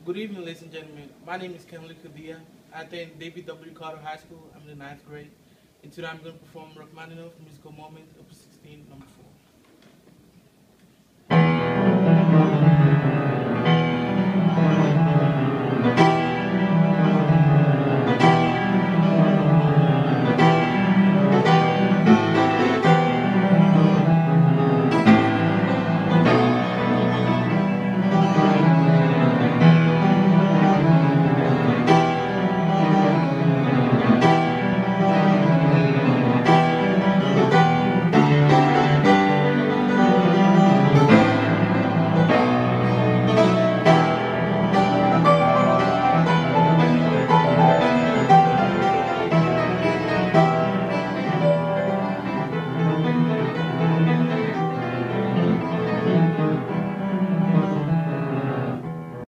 Good evening, ladies and gentlemen. My name is Kenley Kadia. I attend David W. Carter High School. I'm in the ninth grade. And today I'm going to perform Rachmaninoff Musical Moment, Opus 16, number 4.